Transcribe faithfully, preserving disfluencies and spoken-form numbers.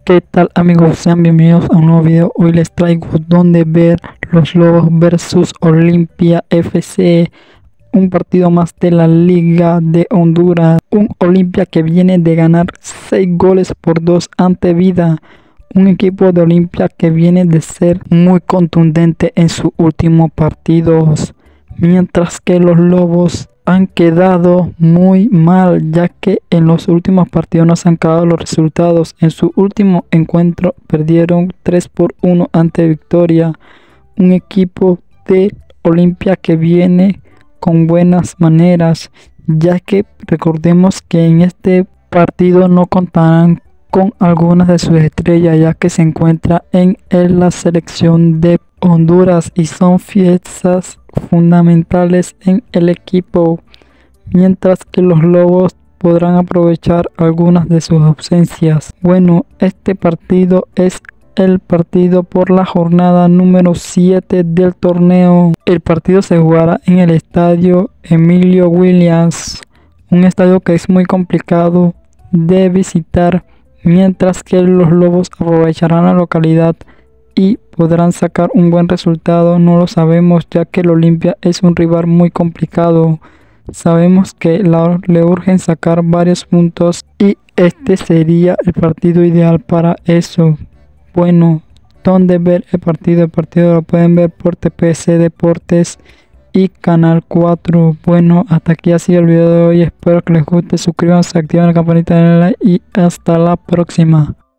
¿Qué tal, amigos? Sean bienvenidos a un nuevo video. Hoy les traigo donde ver los Lobos versus Olimpia F C, un partido más de la Liga de Honduras. Un Olimpia que viene de ganar seis goles por dos ante Vida, un equipo de Olimpia que viene de ser muy contundente en sus últimos partidos, mientras que los Lobos han quedado muy mal, ya que en los últimos partidos no se han quedado los resultados. En su último encuentro perdieron tres por uno ante Victoria, un equipo de Olimpia que viene con buenas maneras, ya que recordemos que en este partido no contarán con algunas de sus estrellas, ya que se encuentra en, en la selección de Honduras y son piezas fundamentales en el equipo, mientras que los Lobos podrán aprovechar algunas de sus ausencias. Bueno, este partido es el partido por la jornada número siete del torneo. El partido se jugará en el estadio Emilio Williams, un estadio que es muy complicado de visitar, mientras que los Lobos aprovecharán la localidad y podrán sacar un buen resultado. No lo sabemos, ya que el Olimpia es un rival muy complicado. Sabemos que la, le urgen sacar varios puntos y este sería el partido ideal para eso. Bueno, ¿dónde ver el partido? El partido lo pueden ver por T P C Deportes y Canal cuatro. Bueno, hasta aquí ha sido el video de hoy. Espero que les guste. Suscríbanse, activen la campanita, denle like y hasta la próxima.